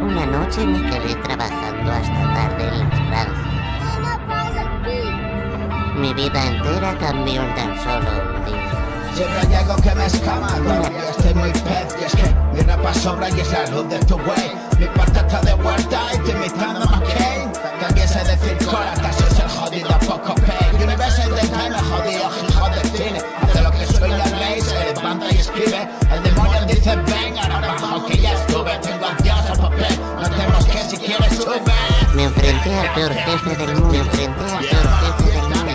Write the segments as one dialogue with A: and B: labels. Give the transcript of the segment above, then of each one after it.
A: Una noche me quedé trabajando hasta tarde en las granjas. Mi vida entera cambió en tan solo un día.
B: Siempre hay algo que me escama, todavía estoy muy pez. Y es que mi rapa sobra y es la luz de tu güey. Mi patata de vuelta y te imitando a McCain. También sé decir cola, casi es el jodido poco pay. Universal de time, jodido hijo de cine. Hace lo que sueña la ley, se levanta y escribe. El demonio dice ven, ahora bajo que ya estuve. Tengo a Dios al papel, no tenemos que si quieres sube.
A: Me enfrenté al peor jefe del mundo. Me enfrenté al peor jefe del mundo.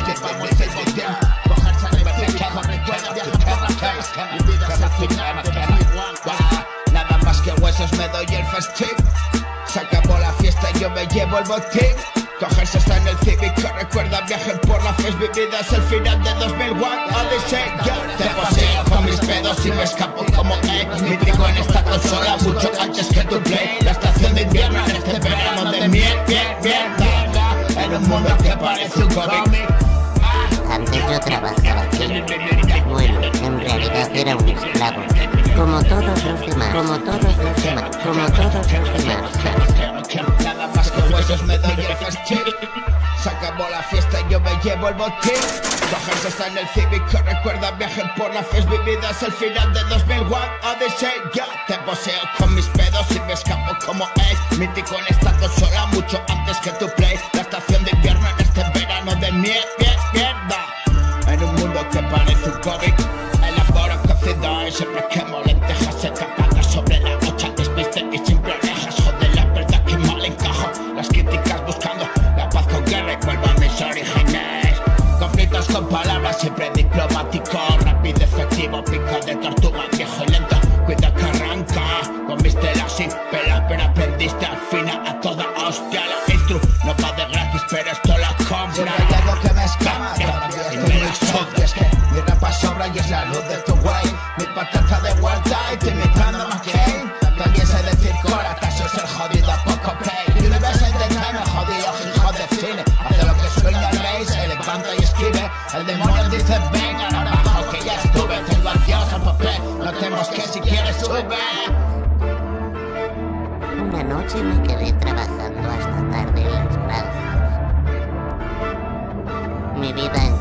B: Nada más que huesos me doy el festín. Se acabó la fiesta y yo me llevo el botín. Cogerse está en el cívico, recuerda viaje por la fes vividas el final de 2001. Odyssey, yo te poseo con mis pedos y me escapo como X. Mi trigo en esta consola mucho antes que tu play. La estación de invierno en este verano de mierda. En un mundo que parece un cómic.
A: Antes yo trabajaba aquí. Bueno, en realidad era un esclavo. Como todos los demás. Como todos los demás. Como todos los demás.
B: Nada más que huesos me doy el festín. Se acabó la fiesta y yo me llevo el botín. Cogerse está en el cívico, recuerda viaje por la fes vividas el final de 2001. Odyssey, yo te poseo con mis pedos y me escapo como Ace. Mítico en esta consola mucho antes que tu play. La estación de invierno en este verano de mierda. En un mundo que parece un cómic. Elaboro cocido y siempre quemo lentejas tapadas sobre la hocha. Despiste y siempre orejas. Joder, la verdad que mal encajo. Las críticas buscando la paz con guerra y vuelvo a mis orígenes. Conflictos con palabras, siempre diplomático. Rápido, efectivo, pico de tortuga, viejo y lento. Cuida que arranca. Con mis telas sin pelas, pero aprendiste al final a toda hostia. La instru no va de gratis, pero esto la compra. Siempre hay algo que me escama, todavía estoy muy soft. Y es que mi rapa sobra y es la luz de tu güey. Mi patata de vuelta y te imitando a McCain. También sé decir cola, casi es el jodido poco pay. Universal de time, jodido hijo de cine. Hace lo que sueña el rey, se levanta y escribe. El demonio dice ven, ahora bajo que ya estuve. Tengo a Dios al papel, no tenemos que si quieres sube.
A: Una noche me quedé trabajando hasta tarde en las granjas. Mi vida